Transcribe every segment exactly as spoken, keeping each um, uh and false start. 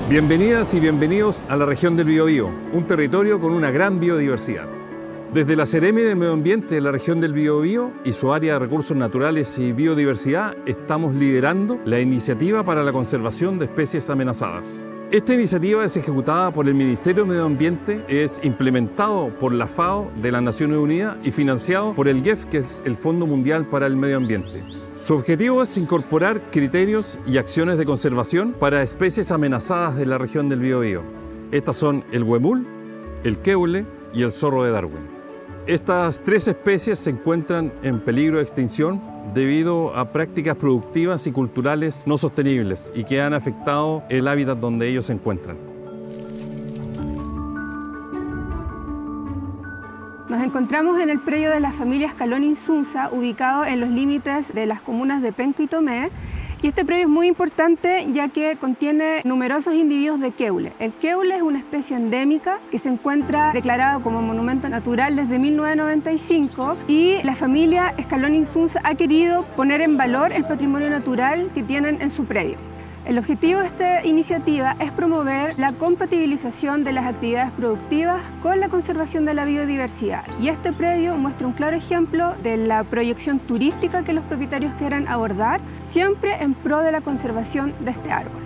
Bienvenidas y bienvenidos a la región del Biobío, un territorio con una gran biodiversidad. Desde la Seremi del Medio Ambiente de la región del Biobío y su área de recursos naturales y biodiversidad estamos liderando la iniciativa para la conservación de especies amenazadas. Esta iniciativa es ejecutada por el Ministerio de Medio Ambiente, es implementado por la FAO de las Naciones Unidas y financiado por el G E F, que es el Fondo Mundial para el Medio Ambiente. Su objetivo es incorporar criterios y acciones de conservación para especies amenazadas de la región del Biobío. Estas son el huemul, el queule y el zorro de Darwin. Estas tres especies se encuentran en peligro de extinción debido a prácticas productivas y culturales no sostenibles y que han afectado el hábitat donde ellos se encuentran. Nos encontramos en el predio de la familia Escalón-Insunza, ubicado en los límites de las comunas de Penco y Tomé. Y este predio es muy importante ya que contiene numerosos individuos de queule. El queule es una especie endémica que se encuentra declarada como monumento natural desde mil novecientos noventa y cinco y la familia Escalón-Insunza ha querido poner en valor el patrimonio natural que tienen en su predio. El objetivo de esta iniciativa es promover la compatibilización de las actividades productivas con la conservación de la biodiversidad. Y este predio muestra un claro ejemplo de la proyección turística que los propietarios quieren abordar, siempre en pro de la conservación de este árbol.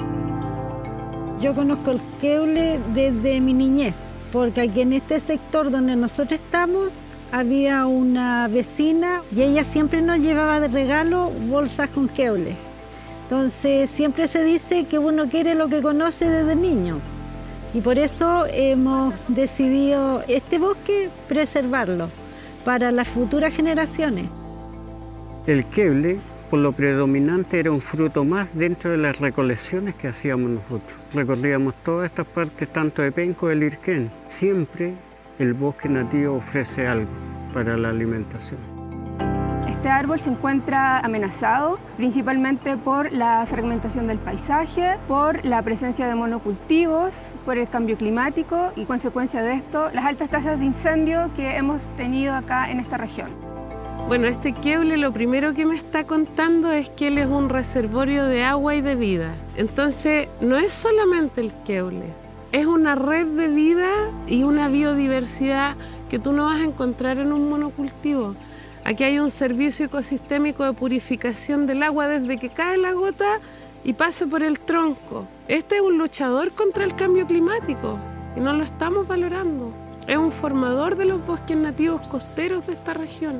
Yo conozco el queule desde mi niñez, porque aquí en este sector donde nosotros estamos había una vecina y ella siempre nos llevaba de regalo bolsas con queule. Entonces siempre se dice que uno quiere lo que conoce desde niño y por eso hemos decidido este bosque preservarlo para las futuras generaciones. El queule, por lo predominante, era un fruto más dentro de las recolecciones que hacíamos nosotros. Recorríamos todas estas partes, tanto de Penco como de Lirquén. Siempre el bosque nativo ofrece algo para la alimentación. Este árbol se encuentra amenazado principalmente por la fragmentación del paisaje, por la presencia de monocultivos, por el cambio climático y, consecuencia de esto, las altas tasas de incendio que hemos tenido acá en esta región. Bueno, este queule lo primero que me está contando es que él es un reservorio de agua y de vida. Entonces, no es solamente el queule, es una red de vida y una biodiversidad que tú no vas a encontrar en un monocultivo. Aquí hay un servicio ecosistémico de purificación del agua desde que cae la gota y pasa por el tronco. Este es un luchador contra el cambio climático y no lo estamos valorando. Es un formador de los bosques nativos costeros de esta región.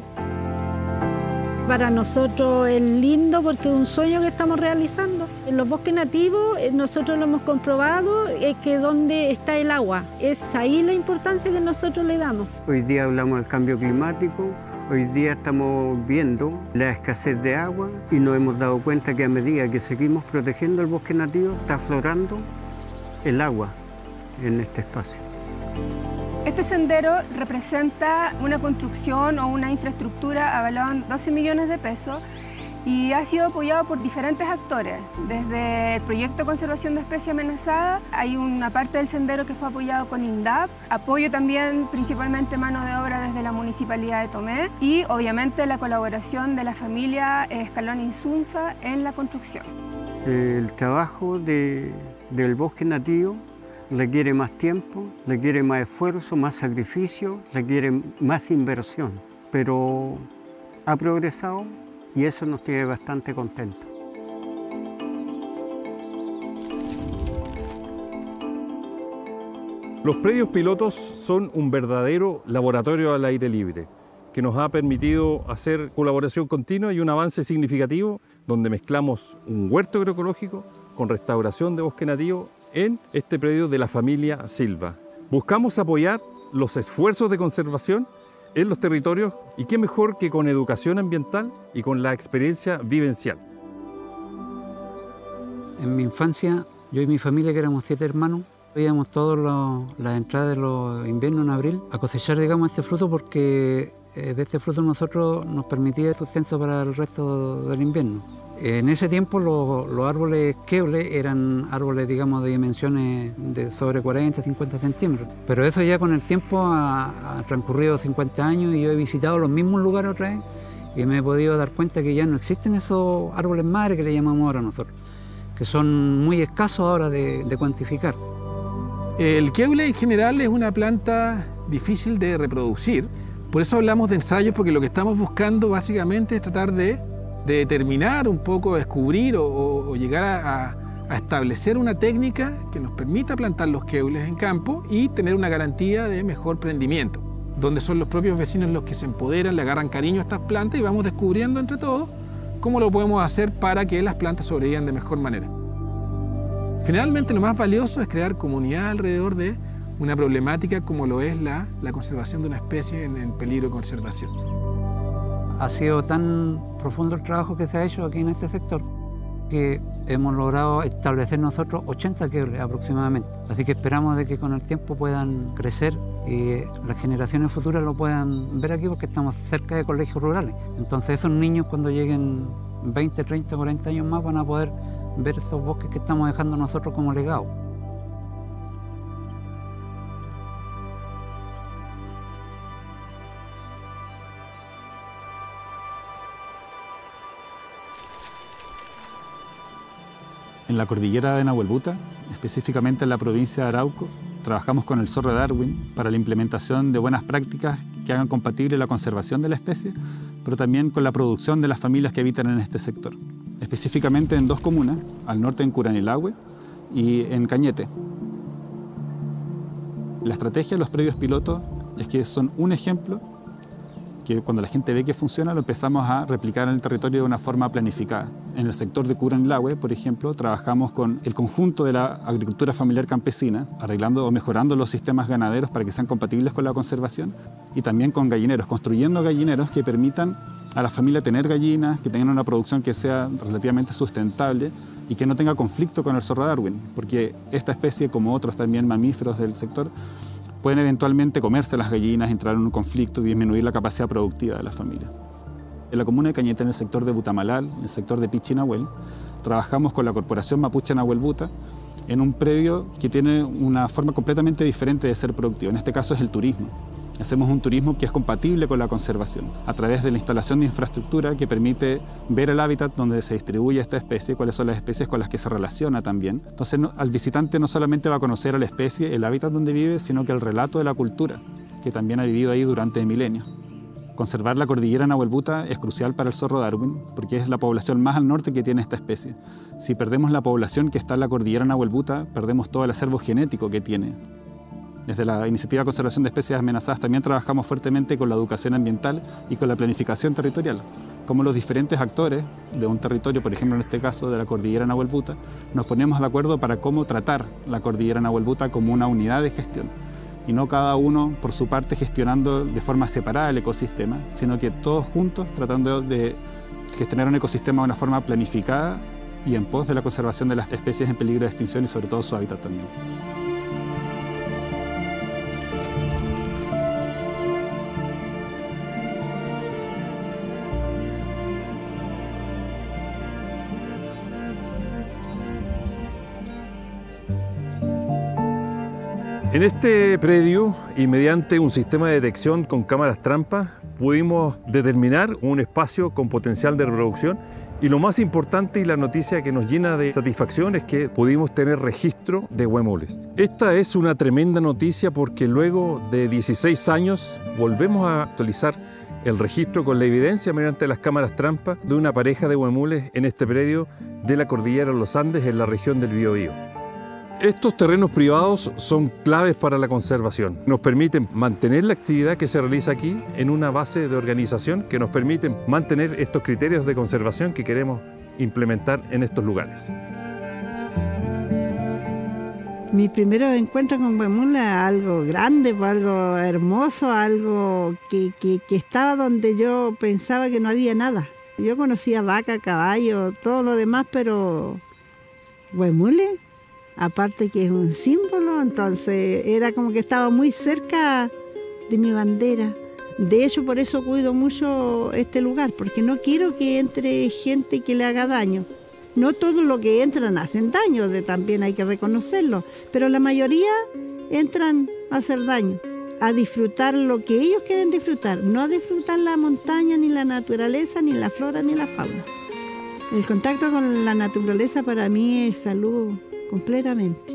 Para nosotros es lindo porque es un sueño que estamos realizando. En los bosques nativos nosotros lo hemos comprobado, es que donde está el agua, es ahí la importancia que nosotros le damos. Hoy día hablamos del cambio climático. Hoy día estamos viendo la escasez de agua y nos hemos dado cuenta que a medida que seguimos protegiendo el bosque nativo está aflorando el agua en este espacio. Este sendero representa una construcción o una infraestructura avalada en doce millones de pesos y ha sido apoyado por diferentes actores. Desde el proyecto de conservación de especies amenazadas, hay una parte del sendero que fue apoyado con INDAP, apoyo también principalmente mano de obra desde la Municipalidad de Tomé y obviamente la colaboración de la familia Escalón-Insunza en la construcción. El trabajo de, del bosque nativo requiere más tiempo, requiere más esfuerzo, más sacrificio, requiere más inversión, pero ha progresado y eso nos tiene bastante contentos. Los predios pilotos son un verdadero laboratorio al aire libre que nos ha permitido hacer colaboración continua y un avance significativo donde mezclamos un huerto agroecológico con restauración de bosque nativo en este predio de la familia Silva. Buscamos apoyar los esfuerzos de conservación en los territorios y qué mejor que con educación ambiental y con la experiencia vivencial. En mi infancia, yo y mi familia, que éramos siete hermanos, íbamos todas las entradas de los inviernos en abril a cosechar, digamos, este fruto porque eh, de este fruto nosotros nos permitía el sustento para el resto del invierno. En ese tiempo los, los árboles queule eran árboles, digamos, de dimensiones de sobre cuarenta, cincuenta centímetros. Pero eso ya con el tiempo ha, ha transcurrido cincuenta años y yo he visitado los mismos lugares otra vez y me he podido dar cuenta que ya no existen esos árboles madre que le llamamos ahora nosotros. que son muy escasos ahora de, de cuantificar. El Keule en general es una planta difícil de reproducir, por eso hablamos de ensayos, porque lo que estamos buscando básicamente es tratar de, de determinar un poco, descubrir o, o, o llegar a, a, a establecer una técnica que nos permita plantar los Keules en campo y tener una garantía de mejor prendimiento, donde son los propios vecinos los que se empoderan, le agarran cariño a estas plantas y vamos descubriendo entre todos cómo lo podemos hacer para que las plantas sobrevivan de mejor manera. Finalmente, lo más valioso es crear comunidad alrededor de una problemática como lo es la, la conservación de una especie en, en peligro de conservación. Ha sido tan profundo el trabajo que se ha hecho aquí en este sector que hemos logrado establecer nosotros ochenta Keules aproximadamente. Así que esperamos de que con el tiempo puedan crecer y las generaciones futuras lo puedan ver aquí, porque estamos cerca de colegios rurales. Entonces esos niños, cuando lleguen veinte, treinta, cuarenta años más, van a poder ver estos bosques que estamos dejando nosotros como legado. En la cordillera de Nahuelbuta, específicamente en la provincia de Arauco, trabajamos con el zorro de Darwin para la implementación de buenas prácticas que hagan compatible la conservación de la especie, pero también con la producción de las familias que habitan en este sector. Específicamente en dos comunas, al norte en Curanilahue y en Cañete. La estrategia de los predios pilotos es que son un ejemplo que cuando la gente ve que funciona lo empezamos a replicar en el territorio de una forma planificada. En el sector de Curanilahue, por ejemplo, trabajamos con el conjunto de la agricultura familiar campesina, arreglando o mejorando los sistemas ganaderos para que sean compatibles con la conservación, y también con gallineros, construyendo gallineros que permitan a la familia tener gallinas, que tengan una producción que sea relativamente sustentable y que no tenga conflicto con el zorro de Darwin, porque esta especie, como otros también mamíferos del sector, pueden eventualmente comerse las gallinas, entrar en un conflicto y disminuir la capacidad productiva de la familia. En la comuna de Cañete, en el sector de Butamalal, en el sector de Pichi Nahuel, trabajamos con la Corporación Mapuche Nahuelbuta en un predio que tiene una forma completamente diferente de ser productivo. En este caso es el turismo. Hacemos un turismo que es compatible con la conservación, a través de la instalación de infraestructura que permite ver el hábitat donde se distribuye esta especie, cuáles son las especies con las que se relaciona también. Entonces, no, al visitante no solamente va a conocer a la especie, el hábitat donde vive, sino que el relato de la cultura, que también ha vivido ahí durante milenios. Conservar la cordillera Nahuelbuta es crucial para el zorro Darwin, porque es la población más al norte que tiene esta especie. Si perdemos la población que está en la cordillera Nahuelbuta, perdemos todo el acervo genético que tiene. Desde la Iniciativa de Conservación de Especies Amenazadas también trabajamos fuertemente con la educación ambiental y con la planificación territorial, como los diferentes actores de un territorio, por ejemplo en este caso de la cordillera Nahuelbuta, nos ponemos de acuerdo para cómo tratar la cordillera Nahuelbuta como una unidad de gestión, y no cada uno por su parte gestionando de forma separada el ecosistema, sino que todos juntos tratando de gestionar un ecosistema de una forma planificada y en pos de la conservación de las especies en peligro de extinción y sobre todo su hábitat también. En este predio, y mediante un sistema de detección con cámaras trampa, pudimos determinar un espacio con potencial de reproducción, y lo más importante y la noticia que nos llena de satisfacción es que pudimos tener registro de huemules. Esta es una tremenda noticia porque luego de dieciséis años volvemos a actualizar el registro con la evidencia mediante las cámaras trampa de una pareja de huemules en este predio de la cordillera de los Andes en la región del Biobío. Estos terrenos privados son claves para la conservación. Nos permiten mantener la actividad que se realiza aquí en una base de organización que nos permiten mantener estos criterios de conservación que queremos implementar en estos lugares. Mi primer encuentro con huemules, algo grande, algo hermoso, algo que, que, que estaba donde yo pensaba que no había nada. Yo conocía vaca, caballo, todo lo demás, pero huemules, aparte que es un símbolo, entonces era como que estaba muy cerca de mi bandera. De hecho, por eso cuido mucho este lugar, porque no quiero que entre gente que le haga daño. No todo lo que entran hacen daño, de, también hay que reconocerlo, pero la mayoría entran a hacer daño, a disfrutar lo que ellos quieren disfrutar, no a disfrutar la montaña, ni la naturaleza, ni la flora, ni la fauna. El contacto con la naturaleza para mí es salud completamente.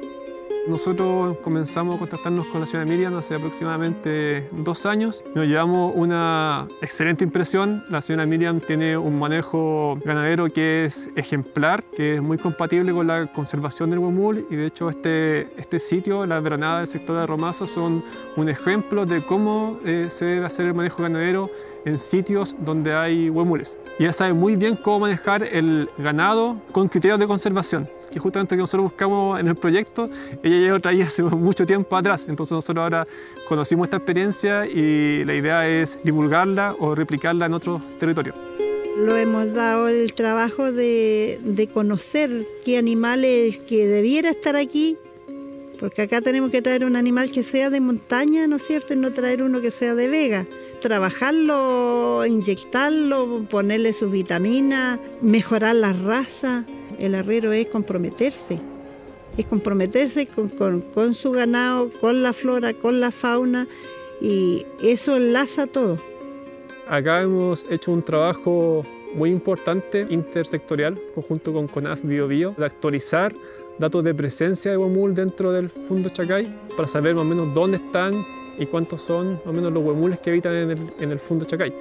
Nosotros comenzamos a contactarnos con la señora Miriam hace aproximadamente dos años. Nos llevamos una excelente impresión. La señora Miriam tiene un manejo ganadero que es ejemplar, que es muy compatible con la conservación del huemul, y de hecho este, este sitio, las veranadas del sector de Romasa, son un ejemplo de cómo eh, se debe hacer el manejo ganadero en sitios donde hay huemules. Y ella sabe muy bien cómo manejar el ganado con criterios de conservación, que justamente que nosotros buscamos en el proyecto. Ella ya lo traía hace mucho tiempo atrás, entonces nosotros ahora conocimos esta experiencia y la idea es divulgarla o replicarla en otros territorios. Lo hemos dado el trabajo de, de conocer qué animales que debiera estar aquí, porque acá tenemos que traer un animal que sea de montaña, ¿no es cierto?, y no traer uno que sea de vega. Trabajarlo, inyectarlo, ponerle sus vitaminas, mejorar la raza. El arriero es comprometerse, es comprometerse con, con, con su ganado, con la flora, con la fauna, y eso enlaza todo. Acá hemos hecho un trabajo muy importante, intersectorial, conjunto con CONAF Bio Bio, de actualizar datos de presencia de huemul dentro del Fundo Chacay, para saber más o menos dónde están y cuántos son más o menos los huemules que habitan en el, en el Fundo Chacay.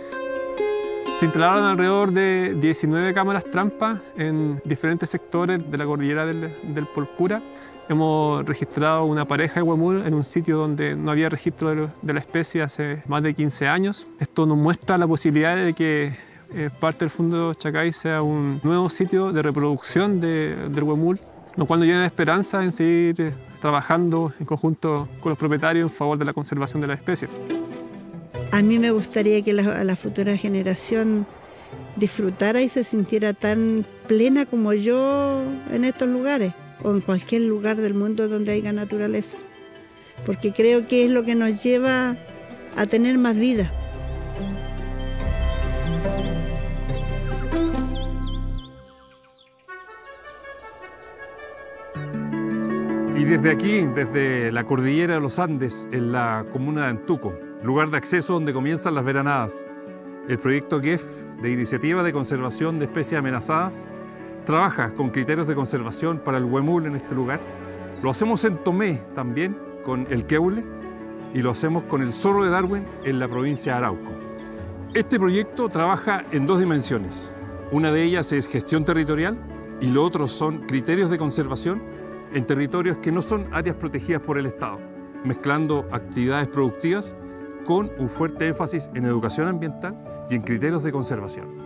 Se instalaron alrededor de diecinueve cámaras trampa en diferentes sectores de la cordillera del, del Polcura. Hemos registrado una pareja de huemul en un sitio donde no había registro de, de la especie hace más de quince años. Esto nos muestra la posibilidad de que eh, parte del Fundo Chacay sea un nuevo sitio de reproducción de, del huemul, lo cual nos llena de esperanza en seguir eh, trabajando en conjunto con los propietarios en favor de la conservación de la especie. A mí me gustaría que la, la futura generación disfrutara y se sintiera tan plena como yo en estos lugares, o en cualquier lugar del mundo donde haya naturaleza, porque creo que es lo que nos lleva a tener más vida. Y desde aquí, desde la cordillera de los Andes, en la comuna de Antuco, lugar de acceso donde comienzan las veranadas, el proyecto G E F, de Iniciativa de Conservación de Especies Amenazadas, trabaja con criterios de conservación para el huemul en este lugar. Lo hacemos en Tomé también, con el queule, y lo hacemos con el zorro de Darwin en la provincia de Arauco. Este proyecto trabaja en dos dimensiones. Una de ellas es gestión territorial y lo otro son criterios de conservación en territorios que no son áreas protegidas por el Estado, mezclando actividades productivas con un fuerte énfasis en educación ambiental y en criterios de conservación.